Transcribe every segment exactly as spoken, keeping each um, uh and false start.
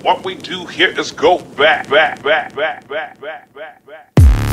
what we do here is go back, back, back, back, back, back, back, back.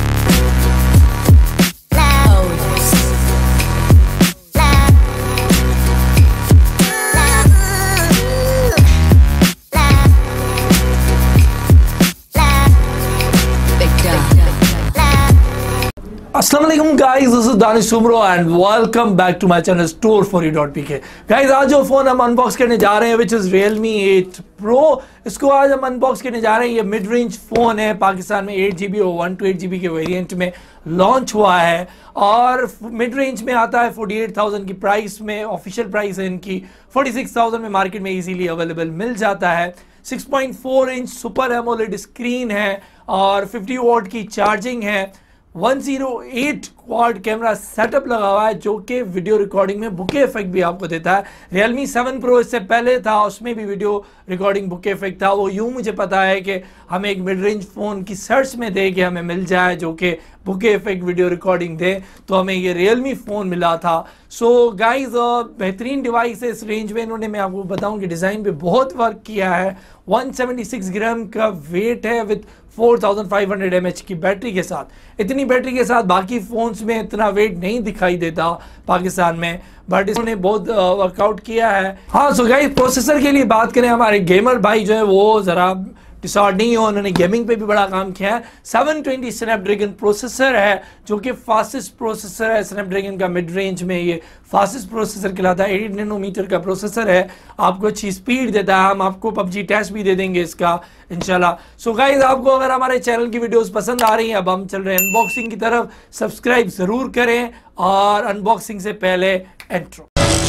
Assalamualaikum guys, this is Danish Soomro and welcome back to my channel store for you dot p k. Guys, आज जो phone हम unbox करने जा रहे हैं which is Realme eight Pro, इसको आज हम अनबॉक्स करने जा रहे हैं। ये मिड रेंज फ़ोन है, पाकिस्तान में एट जी बी और one two eight G B के वेरिएंट में लॉन्च हुआ है और मिड रेंज में आता है फोर्टी एट थाउजेंड की प्राइस में। ऑफिशियल प्राइस है इनकी फोर्टी सिक्स थाउजेंड में मार्केट में इजीली अवेलेबल मिल जाता है। Six point four inch super AMOLED screen है और फिफ्टी वॉट की चार्जिंग है। One zero eight quad camera setup लगा हुआ है जो कि वीडियो रिकॉर्डिंग में बुके इफेक्ट भी आपको देता है। Realme सेवन Pro इससे पहले था, उसमें भी वीडियो रिकॉर्डिंग बुके इफेक्ट था। वो यूं मुझे पता है कि हमें एक मिड रेंज फ़ोन की सर्च में दे के हमें मिल जाए जो कि बुके इफेक्ट वीडियो रिकॉर्डिंग दे, तो हमें ये Realme फ़ोन मिला था। सो गाइज बेहतरीन डिवाइस है इस रेंज में। इन्होंने, मैं आपको बताऊं कि डिज़ाइन पे बहुत वर्क किया है। वन सेवेंटी सिक्स ग्राम का वेट है with four thousand five hundred M H की बैटरी के साथ। इतनी बैटरी के साथ बाकी फ़ोन्स में इतना वेट नहीं दिखाई देता पाकिस्तान में, बट इसने बहुत वर्कआउट किया है। हाँ, सो गाइस प्रोसेसर के लिए बात करें, हमारे गेमर भाई जो है वो ज़रा डिसऑर्ड नहीं हो, उन्होंने गेमिंग पे भी बड़ा काम किया है। सेवन ट्वेंटी स्नैपड्रैगन प्रोसेसर है जो कि फास्टेस्ट प्रोसेसर है स्नैपड्रैगन का। मिड रेंज में ये फास्टेस्ट प्रोसेसर कहलाता है। एट नैनोमीटर का प्रोसेसर है, आपको अच्छी स्पीड देता है। हम आपको पबजी टेस्ट भी दे देंगे इसका इंशाल्लाह। सो गाइस, आपको अगर हमारे चैनल की वीडियोस पसंद आ रही हैं, अब हम चल रहे हैं अनबॉक्सिंग की तरफ। सब्सक्राइब ज़रूर करें और अनबॉक्सिंग से पहले intro.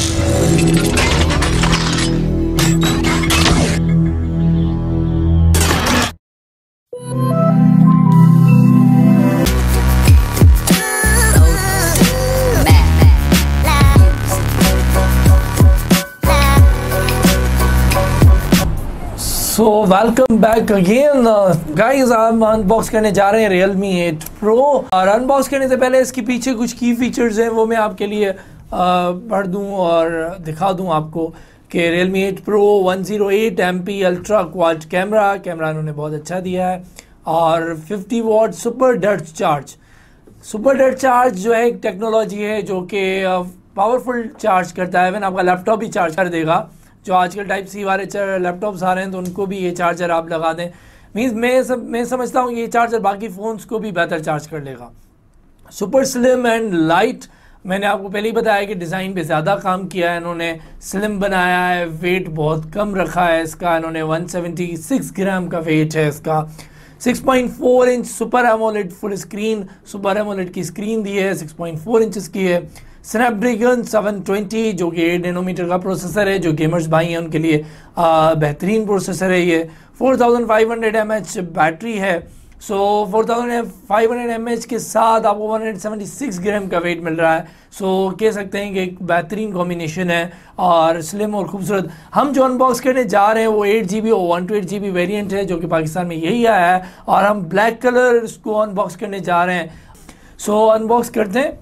So welcome back again guys, हम अनबॉक्स करने जा रहे हैं Realme एट Pro और अनबॉक्स करने से पहले इसके पीछे कुछ की फीचर्स हैं वो मैं आपके लिए पढ़ दूं और दिखा दूं आपको कि Realme eight Pro one zero eight M P ultra quad camera camera इन्होंने बहुत अच्छा दिया है और फिफ्टी वॉट सुपर डेड चार्ज। सुपर डेड चार्ज जो है एक टेक्नोलॉजी है जो कि पावरफुल चार्ज करता है। इवन आपका लैपटॉप भी चार्ज कर देगा। जो आजकल टाइप सी वाले लैपटॉप्स आ रहे हैं तो उनको भी ये चार्जर आप लगा दें। मीन्स मैं सब मैं समझता हूँ ये चार्जर बाकी फ़ोन्स को भी बेहतर चार्ज कर लेगा। सुपर स्लिम एंड लाइट, मैंने आपको पहले ही बताया कि डिज़ाइन पे ज़्यादा काम किया है इन्होंने, स्लिम बनाया है, वेट बहुत कम रखा है इसका। इन्होंने वन सेवेंटी सिक्स ग्राम का वेट है इसका। Six point four inch super AMOLED full screen super AMOLED की स्क्रीन दी है, सिक्स पॉइंट फोर इंच की है। स्नैपड्रैगन सेवन ट्वेंटी जो कि एट नैनोमीटर का प्रोसेसर है, जो गेमर्स भाई हैं उनके लिए बेहतरीन प्रोसेसर है ये। Four thousand five hundred M H battery है। So four thousand five hundred M H के साथ आपको वन सेवेंटी सिक्स ग्राम का वेट मिल रहा है। सो so, कह सकते हैं कि एक बेहतरीन कॉम्बिनेशन है और स्लिम और खूबसूरत। हम जो अनबॉक्स करने जा रहे हैं वो एट जी बी और one two eight G B variant है जो कि पाकिस्तान में यही आया है और हम ब्लैक कलर इसको अनबॉक्स करने जा रहे हैं। सो so, अनबॉक्स करते हैं।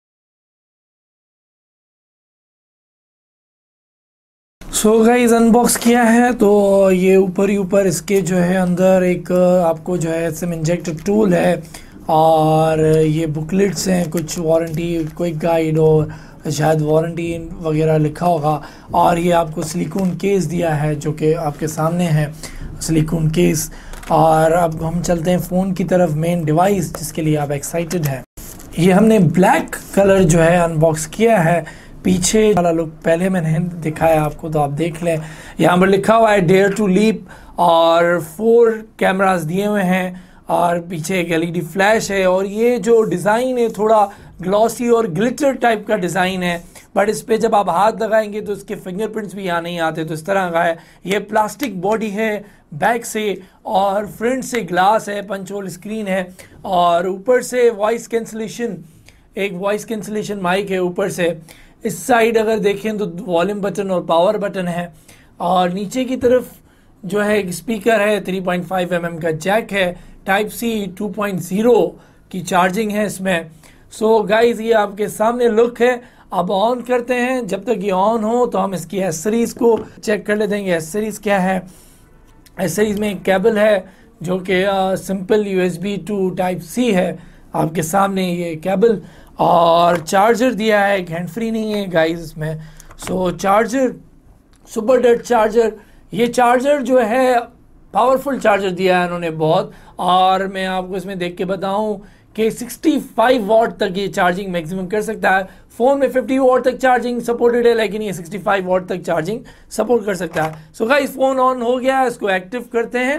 सो गाइस, अनबॉक्स किया है तो ये ऊपर ही ऊपर इसके जो है अंदर एक आपको जो है सिम इंजेक्टर टूल है और ये बुकलेट्स हैं, कुछ वारंटी, कोई गाइड और शायद वारंटी वगैरह लिखा होगा। और ये आपको सिलिकॉन केस दिया है जो कि आपके सामने है, सिलिकॉन केस। और अब हम चलते हैं फ़ोन की तरफ, मेन डिवाइस जिसके लिए आप एक्साइटेड हैं। ये हमने ब्लैक कलर जो है अनबॉक्स किया है। पीछे वाला लुक पहले मैंने दिखाया आपको तो आप देख लें। यहाँ पर लिखा हुआ है डेयर टू लीप और फोर कैमरास दिए हुए हैं और पीछे एक एल ई डी फ्लैश है। और ये जो डिज़ाइन है थोड़ा ग्लॉसी और ग्लिटर टाइप का डिज़ाइन है, बट इस पे जब आप हाथ लगाएंगे तो इसके फिंगरप्रिंट्स भी यहाँ नहीं आते, तो इस तरह का है। ये प्लास्टिक बॉडी है बैक से और फ्रंट से ग्लास है, पंच होल स्क्रीन है और ऊपर से वॉइस कैंसलेशन, एक वॉइस कैंसलेशन माइक है ऊपर से। इस साइड अगर देखें तो वॉल्यूम बटन और पावर बटन है और नीचे की तरफ जो है एक स्पीकर है, three point five M M का जैक है, type C two point zero की चार्जिंग है इसमें। सो so गाइज, ये आपके सामने लुक है। अब ऑन करते हैं। जब तक ये ऑन हो तो हम इसकी एसेसरीज को चेक कर लेते हैं। एसेसरीज क्या है, एसेसरीज में एक केबल है जो कि simple USB to type C है, आपके सामने ये केबल, और चार्जर दिया है, हैंड फ्री नहीं है गाइस इसमें। सो चार्जर सुपर डट चार्जर, ये चार्जर जो है पावरफुल चार्जर दिया है इन्होंने बहुत, और मैं आपको इसमें देख के बताऊं कि पैंसठ वॉट तक ये चार्जिंग मैक्सिमम कर सकता है। फ़ोन में पचास वॉट तक चार्जिंग सपोर्टेड है, लेकिन ये पैंसठ वॉट तक चार्जिंग सपोर्ट कर सकता है। सो गाइस फ़ोन ऑन हो गया है, इसको एक्टिव करते हैं।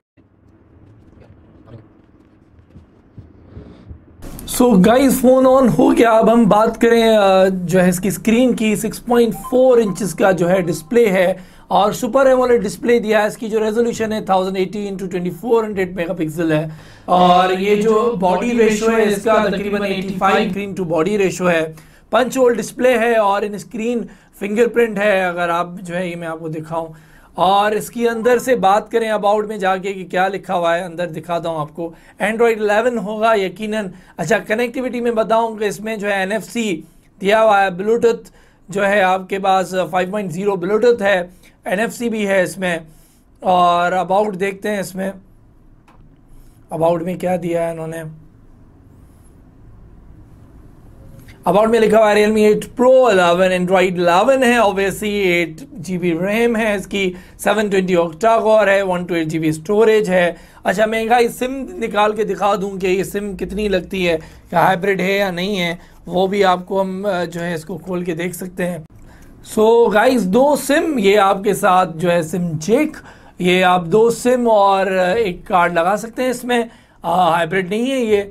सो गाइस फ़ोन ऑन हो गया। अब हम बात करें जो है इसकी स्क्रीन की, सिक्स पॉइंट फोर इंचेस का जो है डिस्प्ले है और सुपर एमोलेड डिस्प्ले दिया है। इसकी जो रेजोल्यूशन है thousand eighty into twenty four hundred megapixel है, और ये जो बॉडी रेशो है इसका तकरीबन पचासी स्क्रीन टू बॉडी रेशो है। पंच होल डिस्प्ले है और इन स्क्रीन फिंगरप्रिंट है, अगर आप जो है ये मैं आपको दिखाऊं। और इसकी अंदर से बात करें अबाउट में जाके कि क्या लिखा हुआ है, अंदर दिखाता हूँ आपको। एंड्रॉयड इलेवन होगा यकीनन। अच्छा, कनेक्टिविटी में बताऊँ कि इसमें जो है एन एफ सी दिया हुआ है, ब्लूटूथ जो है आपके पास फाइव पॉइंट ज़ीरो ब्लूटूथ है, एन एफ सी भी है इसमें। और अबाउट देखते हैं इसमें अबाउट में क्या दिया है इन्होंने। अबाउट में लिखा हुआ है Realme eight Pro eleven, Android eleven है obviously, eight G B RAM है इसकी, सेवन ट्वेंटी ऑक्टा कोर है, one two eight G B storage है। अच्छा, मैं एक सिम निकाल के दिखा दूं कि ये सिम कितनी लगती है, क्या हाइब्रिड है या नहीं है, वो भी आपको हम जो है इसको खोल के देख सकते हैं। सो so, गाइस दो सिम, ये आपके साथ जो है सिम जेक, ये आप दो सिम और एक कार्ड लगा सकते हैं इसमें, हाइब्रिड नहीं है ये।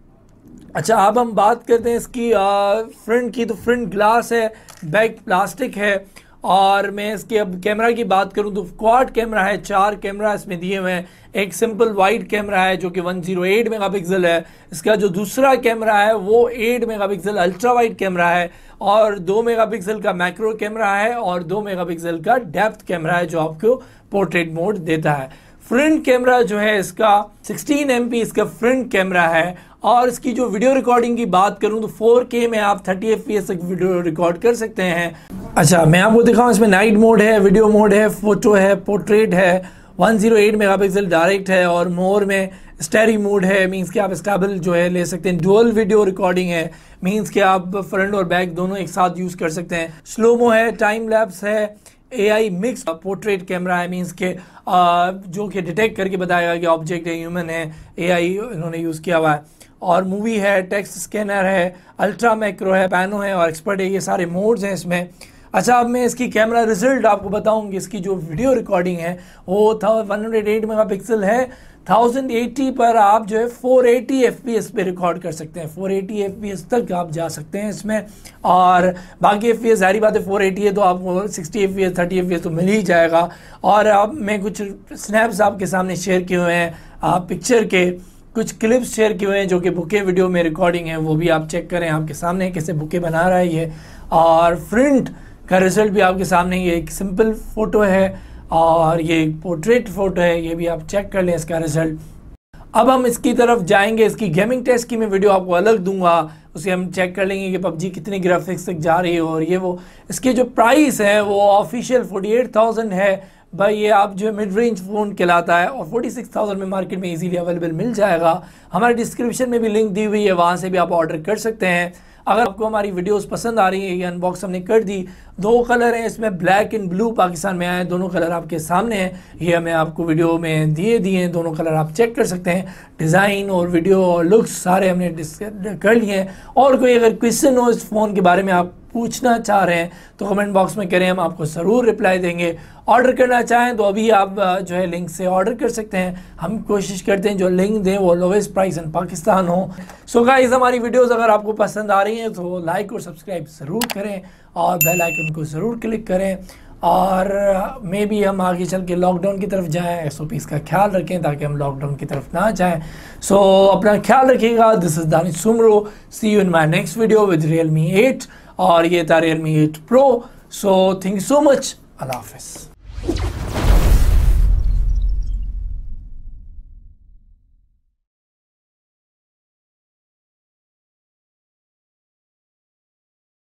अच्छा, अब हम बात करते हैं इसकी फ्रंट की, तो फ्रंट ग्लास है, बैक प्लास्टिक है। और मैं इसके अब कैमरा की बात करूं तो क्वाड कैमरा है, चार कैमरा इसमें दिए हुए हैं। एक सिंपल वाइड कैमरा है जो कि वन ज़ीरो एट मेगापिक्सल है। इसका जो दूसरा कैमरा है वो eight megapixel ultra wide camera है, और दो मेगापिक्सल का मैक्रो कैमरा है, और दो मेगापिक्सल का डेप्थ कैमरा है जो आपको पोर्ट्रेट मोड देता है। फ्रंट कैमरा जो है इसका सिक्सटीन एम पी इसका फ्रंट कैमरा है, और इसकी जो वीडियो रिकॉर्डिंग की बात करूं तो फोर के में आप थर्टी एफ पी एस तक वीडियो रिकॉर्ड कर सकते हैं। अच्छा, मैं आपको दिखाऊं, इसमें नाइट मोड है, वीडियो मोड है, फोटो है, पोर्ट्रेट है, one zero eight megapixel direct है, और मोर में स्टेरी मोड है, मींस कि आप स्टेबल जो है ले सकते हैं। डुअल वीडियो रिकॉर्डिंग है, मींस कि आप फ्रंट और बैक दोनों एक साथ यूज कर सकते हैं। स्लोमो है, टाइम लैप्स है, A I mix portrait camera है, मींस के जो कि डिटेक्ट करके बताएगा कि ऑब्जेक्ट है, ह्यूमन है, ए आई इन्होंने यूज़ किया हुआ है। और मूवी है, टेक्स्ट स्कैनर है, अल्ट्रा मैक्रो है, पैनो है और एक्सपर्ट है, ये सारे मोड्स हैं इसमें। अच्छा, अब मैं इसकी कैमरा रिजल्ट आपको बताऊंगी। इसकी जो वीडियो रिकॉर्डिंग है वो था वन हंड्रेड एट मेगापिक्सल है, थाउजेंड एटी पर आप जो है four eighty F P S पे रिकॉर्ड कर सकते हैं, four eighty F P S तक आप जा सकते हैं इसमें। और बाकी एफ पी एस जारी बात है, फोर एटी है तो आपको sixty F P S thirty F P S तो मिल ही जाएगा। और अब मैं कुछ स्नैप्स आपके सामने शेयर किए हुए हैं, आप पिक्चर के कुछ क्लिप्स शेयर किए हुए हैं जो कि बुके वीडियो में रिकॉर्डिंग है, वो भी आप चेक करें, आपके सामने कैसे बुके बना रहा है ये। और फ्रंट का रिजल्ट भी आपके सामने, ये एक सिंपल फोटो है और ये एक पोर्ट्रेट फोटो है, ये भी आप चेक कर लें इसका रिजल्ट। अब हम इसकी तरफ जाएंगे, इसकी गेमिंग टेस्ट की मैं वीडियो आपको अलग दूंगा, उसे हम चेक कर लेंगे कि पबजी कितनी ग्राफिक्स तक जा रही है और ये वो। इसके जो प्राइस है वो ऑफिशियल फोर्टी एट थाउजेंड है भाई, ये आप जो मिड रेंज फ़ोन कहलाता है, और फोर्टी सिक्स थाउजेंड में मार्केट में इजीली अवेलेबल मिल जाएगा। हमारे डिस्क्रिप्शन में भी लिंक दी हुई है, वहाँ से भी आप ऑर्डर कर सकते हैं। अगर आपको हमारी वीडियोस पसंद आ रही है, ये अनबॉक्स हमने कर दी। दो कलर हैं इसमें, ब्लैक एंड ब्लू पाकिस्तान में आए, दोनों कलर आपके सामने हैं, ये हमें आपको वीडियो में दिए दिए हैं, दोनों कलर आप चेक कर सकते हैं। डिज़ाइन और वीडियो और लुक्स सारे हमने डिस्कस कर लिए हैं। और कोई अगर क्वेश्चन हो इस फ़ोन के बारे में आप पूछना चाह रहे हैं तो कमेंट बॉक्स में करें, हम आपको ज़रूर रिप्लाई देंगे। ऑर्डर करना चाहें तो अभी आप जो है लिंक से ऑर्डर कर सकते हैं। हम कोशिश करते हैं जो लिंक दें वो लोवेस्ट प्राइस इन पाकिस्तान हो। सो गाइस, हमारी वीडियोस अगर आपको पसंद आ रही हैं तो लाइक और सब्सक्राइब ज़रूर करें और बेल आइकन को ज़रूर क्लिक करें। और मे बी हम आगे चल के लॉकडाउन की तरफ जाएँ, एस ओ पीज़ का ख्याल रखें ताकि हम लॉकडाउन की तरफ ना जाएँ। सो अपना ख्याल रखिएगा। This is Danish Soomro, see you in my next video with Realme eight, और ये था Realme eight Pro। So thank you so much, अल्लाह हाफ़िज़।